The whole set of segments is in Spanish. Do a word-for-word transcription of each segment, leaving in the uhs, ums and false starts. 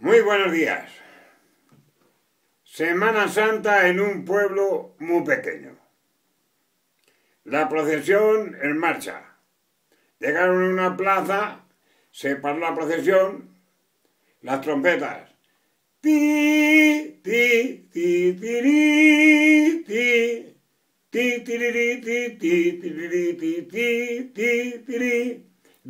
Muy buenos días. Semana Santa en un pueblo muy pequeño. La procesión en marcha. Llegaron a una plaza, se paró la procesión, las trompetas. Ti, ti, ti, tiri, ti, ti, tiriri, ti, ti, tiriri, ti, ti, ti, tiri.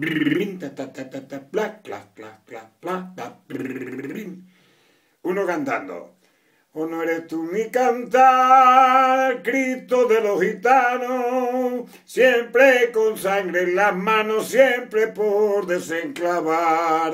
Uno cantando. ¿O no eres tú mi cantar, Cristo de los gitanos? Siempre con sangre en las manos, siempre por desenclavar.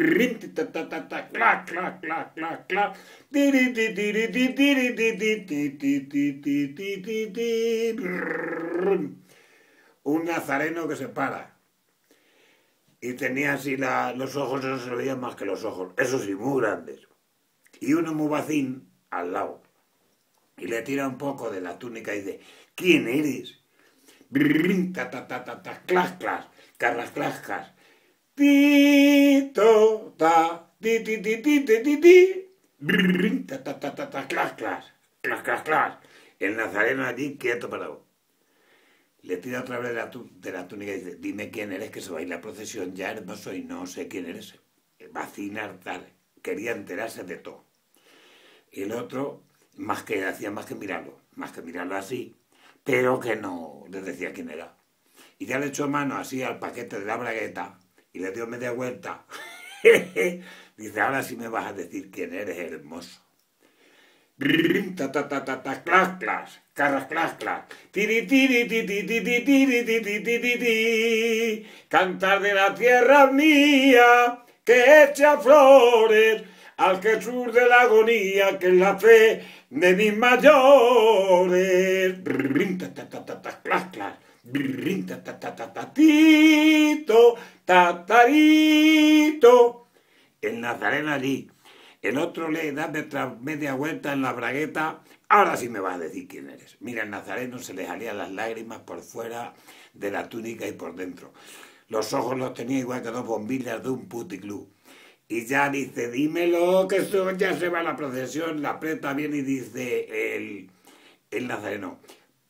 Un nazareno que se para. Y tenía así la, los ojos, no se le veían más que los ojos, eso sí, muy grandes. Y uno muy vacín al lado. Y le tira un poco de la túnica y dice, ¿quién eres? Ta ta ta ta ta, clas clas, carlas clas clas. Ti to ta, ti ti ti ti ti ti ti. Ta ta ta ta ta, clas clas, clas clas clas. El nazareno allí quieto parado. Le tira otra vez de la, de la túnica y dice, dime quién eres, que se va a ir la procesión ya, hermoso, y no sé quién eres. Vacina tal. Quería enterarse de todo. Y el otro, más que hacía más que mirarlo, más que mirarlo así, pero que no le decía quién era. Y ya le echó mano así al paquete de la bragueta y le dio media vuelta. Dice, ahora sí me vas a decir quién eres, hermoso. Ta ta ta ta ta, clas clas, carras clas clas, tiri tiri tiri tiri tiri tiri tiri tiri, cantar de la tierra mía que echa flores al Jesús de la agonía, que es la fe de mis mayores. Ta ta ta ta ta, clas clas, ta ta ta ta ta, tito, tatarito. El nazareno allí. El otro le da media vuelta en la bragueta. Ahora sí me vas a decir quién eres. Mira, el nazareno se le salían las lágrimas por fuera de la túnica y por dentro. Los ojos los tenía igual que dos bombillas de un puticlub. Y ya dice, dímelo, que eso ya se va a la procesión. La aprieta bien y dice el, el nazareno.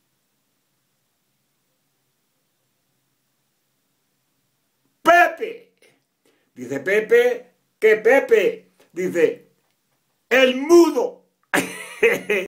¡Pepe! Dice, Pepe, ¿qué Pepe? Dice, el mudo.